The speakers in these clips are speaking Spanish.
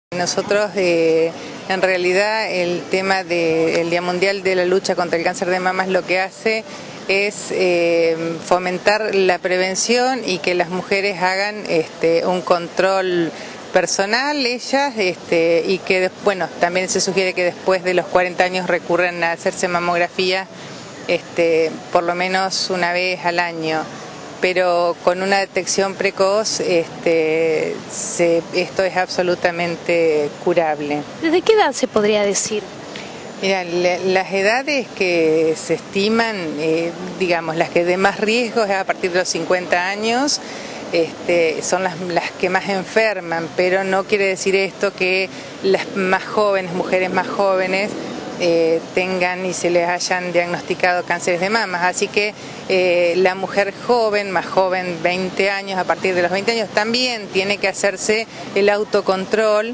Nosotros, en realidad, el tema del Día Mundial de la Lucha contra el Cáncer de Mamas lo que hace es fomentar la prevención y que las mujeres hagan un control personal, ellas, y que, bueno, también se sugiere que después de los 40 años recurran a hacerse mamografía por lo menos una vez al año. Pero con una detección precoz esto es absolutamente curable. ¿Desde qué edad se podría decir? Mira, las edades que se estiman, digamos, las que de más riesgo es a partir de los 50 años, son las que más enferman, pero no quiere decir esto que las más jóvenes, mujeres más jóvenes, tengan y se les hayan diagnosticado cánceres de mamas. Así que la mujer joven, más joven, 20 años, a partir de los 20 años, también tiene que hacerse el autocontrol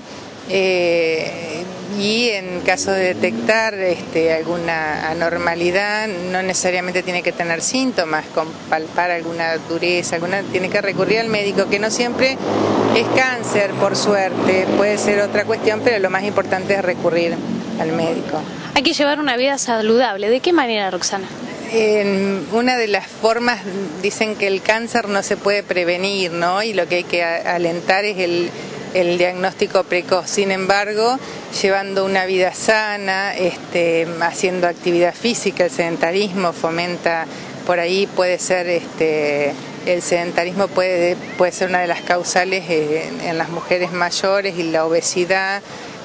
y en caso de detectar alguna anormalidad, no necesariamente tiene que tener síntomas, con palpar alguna dureza, tiene que recurrir al médico, que no siempre es cáncer, por suerte, puede ser otra cuestión, pero lo más importante es recurrir al médico. Hay que llevar una vida saludable. ¿De qué manera, Roxana? Una de las formas, dicen que el cáncer no se puede prevenir, ¿no? Y lo que hay que alentar es el diagnóstico precoz. Sin embargo, llevando una vida sana, haciendo actividad física, el sedentarismo fomenta, por ahí puede ser, el sedentarismo puede ser una de las causales en las mujeres mayores, y la obesidad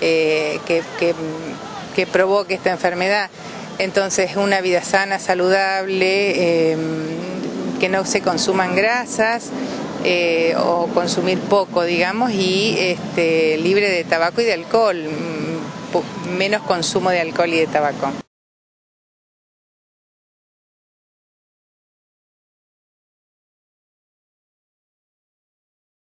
que provoque esta enfermedad. Entonces, una vida sana, saludable, que no se consuman grasas o consumir poco, digamos, y libre de tabaco y de alcohol, menos consumo de alcohol y de tabaco.